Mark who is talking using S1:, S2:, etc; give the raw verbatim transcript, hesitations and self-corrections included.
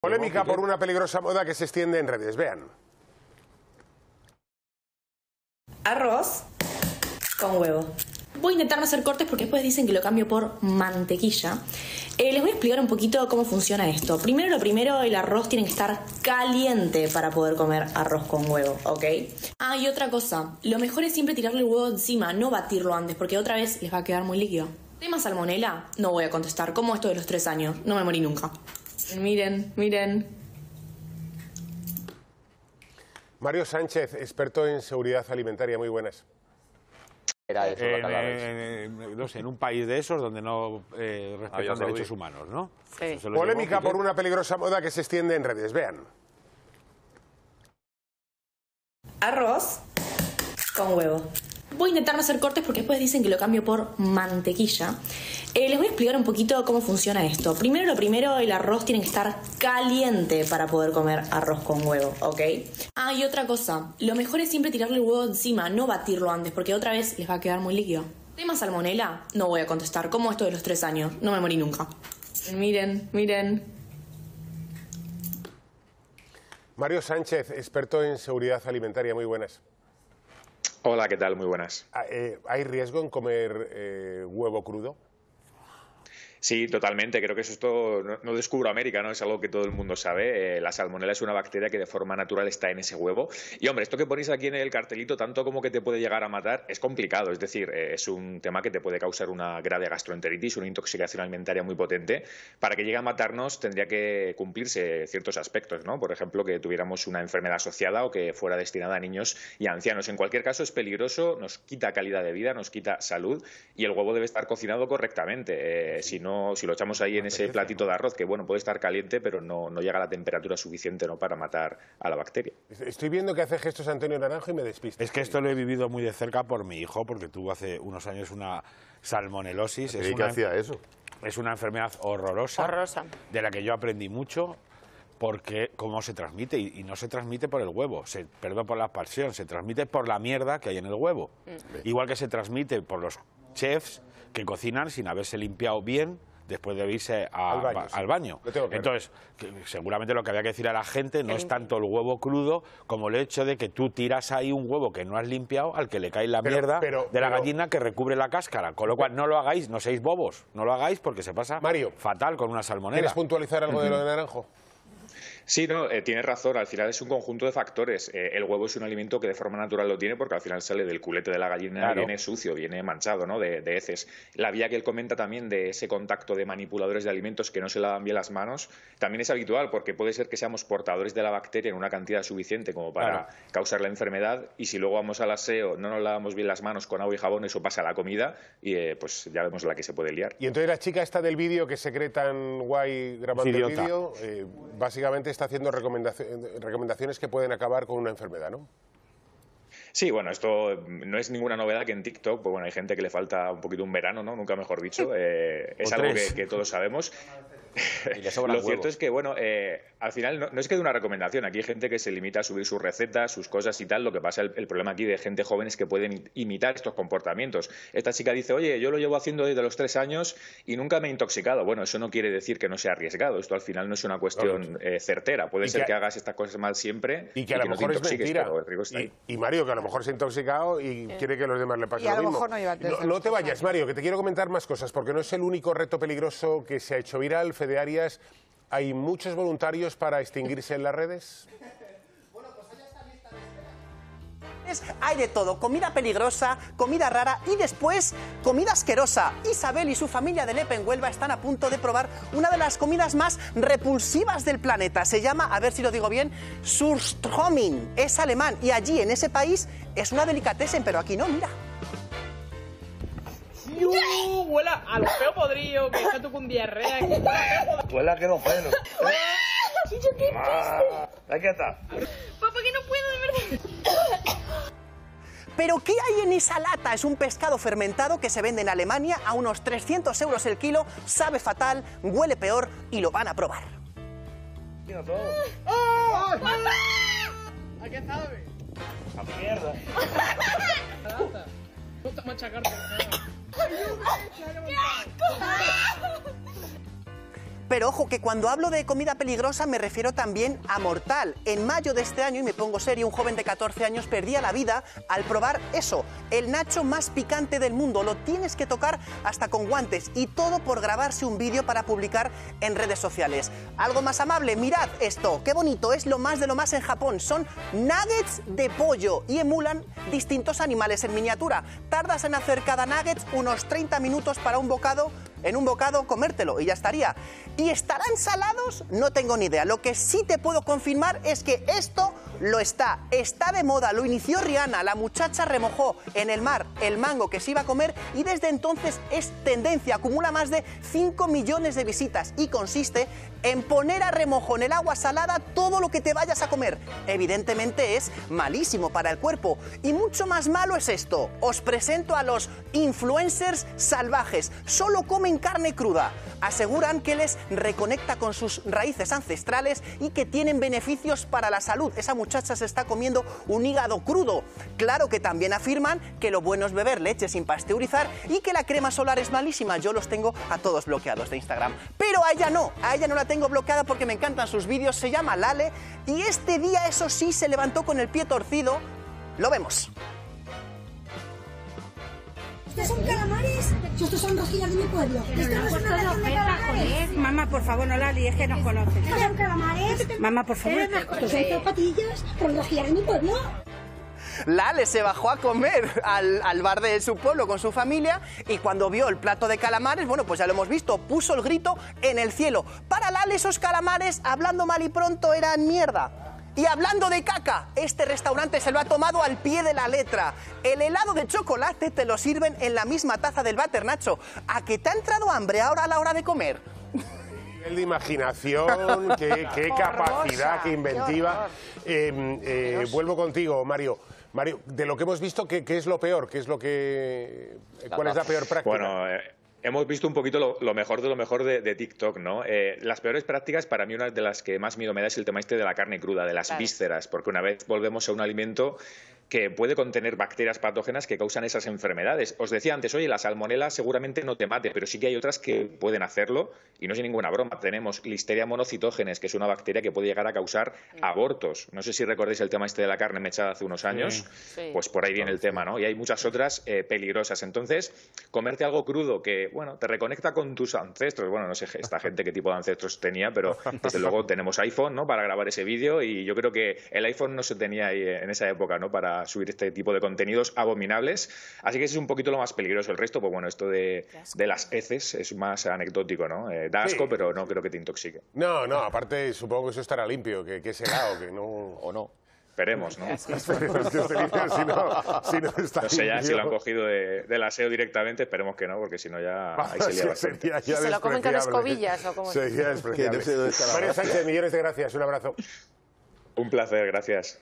S1: Polémica por una peligrosa moda que se extiende en redes. Vean.
S2: Arroz con huevo. Voy a intentar no hacer cortes porque después dicen que lo cambio por mantequilla. Eh, les voy a explicar un poquito cómo funciona esto. Primero lo primero, el arroz tiene que estar caliente para poder comer arroz con huevo, ¿ok? Ah, y otra cosa. Lo mejor es siempre tirarle el huevo encima, no batirlo antes, porque otra vez les va a quedar muy líquido. ¿Tema salmonela? No voy a contestar. Como esto de los tres años. No me morí nunca. Miren, miren.
S1: Mario Sánchez, experto en seguridad alimentaria. Muy buenas.
S3: Era eso,
S4: en, en, en, no sé, en un país de esos donde no eh, respetan derechos humanos, ¿no?
S2: Sí.
S1: Polémica por una peligrosa moda que se extiende en redes. Vean.
S2: Arroz con huevo. Voy a intentar no hacer cortes porque después dicen que lo cambio por mantequilla. Eh, les voy a explicar un poquito cómo funciona esto. Primero lo primero, el arroz tiene que estar caliente para poder comer arroz con huevo, ¿ok? Ah, y otra cosa. Lo mejor es siempre tirarle el huevo encima, no batirlo antes, porque otra vez les va a quedar muy líquido. ¿Tema salmonela? No voy a contestar. Como esto de los tres años. No me morí nunca. Miren, miren.
S1: Mario Sánchez, experto en seguridad alimentaria. Muy buenas.
S5: Hola, ¿qué tal? Muy buenas.
S1: ¿Hay riesgo en comer eh, huevo crudo?
S5: Sí, totalmente. Creo que eso esto no, no descubro América, ¿no? Es algo que todo el mundo sabe. Eh, la salmonela es una bacteria que de forma natural está en ese huevo. Y, hombre, esto que ponéis aquí en el cartelito, tanto como que te puede llegar a matar, es complicado. Es decir, eh, es un tema que te puede causar una grave gastroenteritis, una intoxicación alimentaria muy potente. Para que llegue a matarnos tendría que cumplirse ciertos aspectos, ¿no? Por ejemplo, que tuviéramos una enfermedad asociada o que fuera destinada a niños y ancianos. En cualquier caso, es peligroso, nos quita calidad de vida, nos quita salud y el huevo debe estar cocinado correctamente. Eh, si no No, si lo echamos ahí en ese platito de arroz, que bueno, puede estar caliente, pero no, no llega a la temperatura suficiente, ¿no?, para matar a la bacteria.
S1: Estoy viendo que hace gestos Antonio Naranjo y me despista.
S4: Es que esto lo he vivido muy de cerca por mi hijo, porque tuvo hace unos años una salmonelosis.
S3: ¿Y qué hacía eso?
S4: Es una enfermedad horrorosa,
S2: Horrorosa,
S4: de la que yo aprendí mucho, porque cómo se transmite, y, y no se transmite por el huevo, se, perdón por la expresión, se transmite por la mierda que hay en el huevo. Mm. Igual que se transmite por los chefs que cocinan sin haberse limpiado bien después de irse a, al baño. Al baño.
S1: Sí.
S4: Entonces, que, seguramente lo que había que decir a la gente no es tanto el huevo crudo como el hecho de que tú tiras ahí un huevo que no has limpiado, al que le cae la pero, mierda pero, de la pero, gallina que recubre la cáscara. Con lo cual, no lo hagáis, no seáis bobos, no lo hagáis porque se pasa
S1: Mario,
S4: fatal con una salmonela.
S1: ¿Quieres puntualizar algo uh-huh. de lo de Naranjo?
S5: Sí, no, eh, tienes razón, al final es un conjunto de factores. Eh, el huevo es un alimento que de forma natural lo tiene porque al final sale del culete de la gallina, claro. Viene sucio, viene manchado, ¿no?, de, de heces. La vía que él comenta también de ese contacto de manipuladores de alimentos que no se lavan bien las manos, también es habitual porque puede ser que seamos portadores de la bacteria en una cantidad suficiente como para claro. causar la enfermedad, y si luego vamos al aseo, no nos lavamos bien las manos con agua y jabón, eso pasa a la comida y eh, pues ya vemos la que se puede liar.
S1: Y entonces la chica esta del vídeo que se cree tan guay grabando el vídeo, eh, básicamente está haciendo recomendaciones recomendaciones que pueden acabar con una enfermedad, ¿no?
S5: Sí, bueno, esto no es ninguna novedad que en TikTok, pues bueno, hay gente que le falta un poquito un verano, ¿no? Nunca mejor dicho. Eh, es algo que, que todos sabemos. Lo cierto es que, bueno, eh, al final no, no es que de una recomendación. Aquí hay gente que se limita a subir sus recetas, sus cosas y tal. Lo que pasa, el, el problema aquí de gente joven es que pueden imitar estos comportamientos. Esta chica dice, oye, yo lo llevo haciendo desde los tres años y nunca me he intoxicado. Bueno, eso no quiere decir que no sea arriesgado. Esto al final no es una cuestión eh, certera. Puede ser que, que hagas estas cosas mal siempre
S1: y que a lo mejor es mentira. Y, y Mario, que a lo mejor se ha intoxicado y eh. quiere que los demás le pasen lo mismo. No, no, no te vayas, Mario, que te quiero comentar más cosas, porque no es el único reto peligroso que se ha hecho viral. Fede Arias, ¿hay muchos voluntarios para extinguirse en las redes?
S6: Bueno, pues allá está lista de espera. Hay de todo, comida peligrosa, comida rara y después comida asquerosa. Isabel y su familia de Lepe en Huelva están a punto de probar una de las comidas más repulsivas del planeta. Se llama, a ver si lo digo bien, Surströmming. Es alemán y allí en ese país es una delicatessen, pero aquí no, mira.
S7: ¡Uh! Huele a los peos podridos, que está tú con diarrea.
S8: Huele a que no pelo.
S7: Chicho, ¿qué es esto?
S8: Aquí está.
S7: Papá, que no puedo, de verdad.
S6: ¿Pero qué hay en esa lata? Es un pescado fermentado que se vende en Alemania a unos trescientos euros el kilo, sabe fatal, huele peor y lo van a probar.
S7: ¡Oh! ¡Papá! ¿A qué sabe?
S8: A mierda.
S7: Gusta machacarte.
S6: Pero ojo, que cuando hablo de comida peligrosa me refiero también a mortal. En mayo de este año, y me pongo serio, un joven de catorce años perdía la vida al probar eso, el nacho más picante del mundo. Lo tienes que tocar hasta con guantes, y todo por grabarse un vídeo para publicar en redes sociales. Algo más amable, mirad esto, qué bonito, es lo más de lo más en Japón. Son nuggets de pollo y emulan distintos animales en miniatura. Tardas en hacer cada nuggets unos treinta minutos para un bocado, en un bocado comértelo y ya estaría. ¿Y estarán salados? No tengo ni idea. Lo que sí te puedo confirmar es que esto lo está. Está de moda, lo inició Rihanna. La muchacha remojó en el mar el mango que se iba a comer y desde entonces es tendencia. Acumula más de cinco millones de visitas y consiste en poner a remojo en el agua salada todo lo que te vayas a comer. Evidentemente es malísimo para el cuerpo. Y mucho más malo es esto. Os presento a los influencers salvajes. Solo comen carne cruda. Aseguran que les reconecta con sus raíces ancestrales y que tienen beneficios para la salud. Esa muchacha se está comiendo un hígado crudo. Claro que también afirman que lo bueno es beber leche sin pasteurizar y que la crema solar es malísima. Yo los tengo a todos bloqueados de Instagram. Pero a ella no, a ella no la tengo bloqueada porque me encantan sus vídeos. Se llama Lale y este día, eso sí, se levantó con el pie torcido. Lo vemos.
S9: ¿Estos son calamares? ¿Estos son rosquillas de mi pueblo? ¿Esto no es una ración de calamares? Mamá, por favor, no la líes, que nos conoces. ¿Estos son calamares? Mamá, por favor. ¿Estos son zapatillas? ¿Son rosquillas de mi pueblo?
S6: Lale se bajó a comer al, al bar de su pueblo con su familia y cuando vio el plato de calamares, bueno, pues ya lo hemos visto, puso el grito en el cielo. Para Lale esos calamares, hablando mal y pronto, eran mierda. Y hablando de caca, este restaurante se lo ha tomado al pie de la letra. El helado de chocolate te lo sirven en la misma taza del váter, Nacho. ¿A que te ha entrado hambre ahora a la hora de comer?
S1: Nivel de imaginación, qué, qué capacidad, qué inventiva. Eh, eh, vuelvo contigo, Mario. Mario, de lo que hemos visto, ¿qué, qué es lo peor? ¿Qué es lo que, ¿Cuál es la peor práctica?
S5: Bueno, eh... hemos visto un poquito lo, lo mejor de lo mejor de, de TikTok, ¿no? Eh, las peores prácticas, para mí una de las que más miedo me da es el tema este de la carne cruda, de las claro. vísceras, porque una vez volvemos a un alimento que puede contener bacterias patógenas que causan esas enfermedades. Os decía antes, oye, la salmonela seguramente no te mate, pero sí que hay otras que pueden hacerlo y no es ninguna broma. Tenemos Listeria monocytogenes, que es una bacteria que puede llegar a causar sí. abortos. No sé si recordáis el tema este de la carne mechada hace unos años, sí. pues por ahí viene el tema, ¿no? Y hay muchas otras eh, peligrosas. Entonces, comerte algo crudo que, bueno, te reconecta con tus ancestros. Bueno, no sé esta gente qué tipo de ancestros tenía, pero desde luego tenemos iPhone, ¿no? Para grabar ese vídeo y yo creo que el iPhone no se tenía ahí en esa época, ¿no? Para subir este tipo de contenidos abominables. Así que ese es un poquito lo más peligroso. El resto, pues bueno, esto de, de las heces es más anecdótico, ¿no? Eh, da asco, sí. pero no creo que te intoxique.
S1: No, no, aparte supongo que eso estará limpio, que, que es helado, que no... o no.
S5: Esperemos, ¿no?
S1: Esperemos que esté limpio, si no, si no está
S5: no sé ya
S1: limpio.
S5: si lo han cogido de, del aseo directamente, esperemos que no, porque si no ya ahí se lía bastante.
S10: Ya ¿Se lo comen con escobillas o cómo?
S1: Sería despreciable. Mario Sánchez, millones de gracias, un abrazo.
S5: Un placer, gracias.